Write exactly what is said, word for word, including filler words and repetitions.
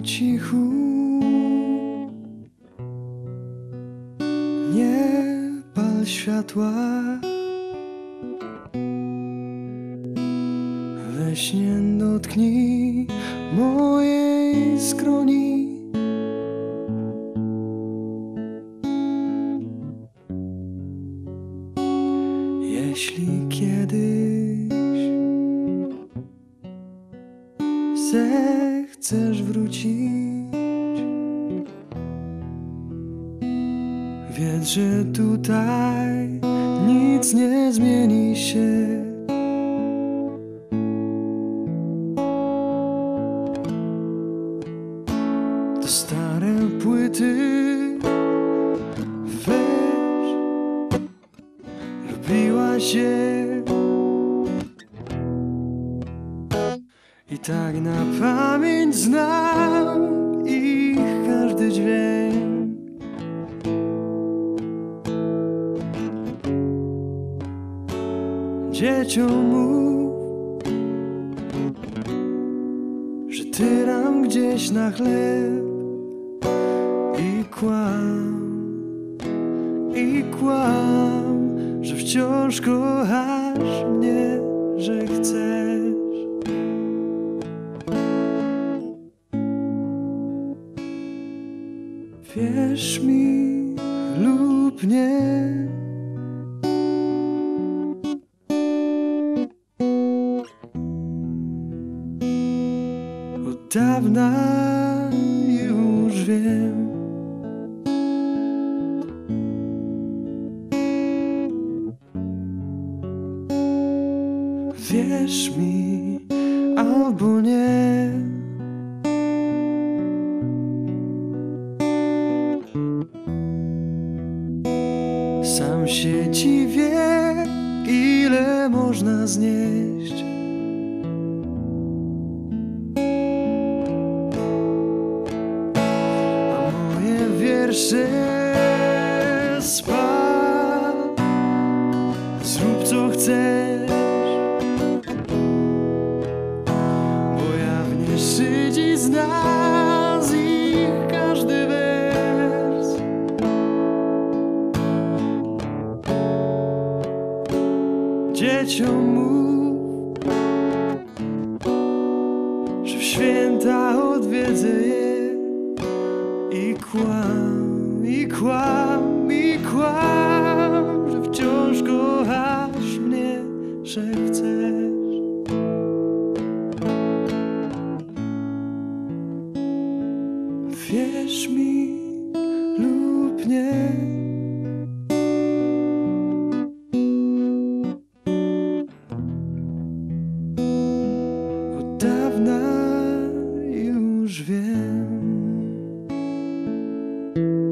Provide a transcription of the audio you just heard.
cichu. Nie pal światła. We śnie dotknij mojej skroni. Jeśli kiedyś zechcesz wrócić, wiedz, że tutaj nic nie zmieni się. Te stare płyty weź, lubiłaś je i tak na pamięć znam ich każdy dźwięk. Dzieciom mów, że tyram gdzieś na chleb i kłam, i kłam, że wciąż kochasz mnie, że chcesz. Wierz mi lub nie. Od dawna już wiem. Wierz mi albo nie. Sam się dziwię, ile można znieść. A moje wiersze spal, zrób co chcesz, bo jawnie szydzi z nas ich każdy wers. Dzieciom mów, że w święta odwiedzę je i kłam, i kłam, i kłam, że wciąż kochasz mnie, że chcesz. Wierz mi lub nie. Od dawna już wiem.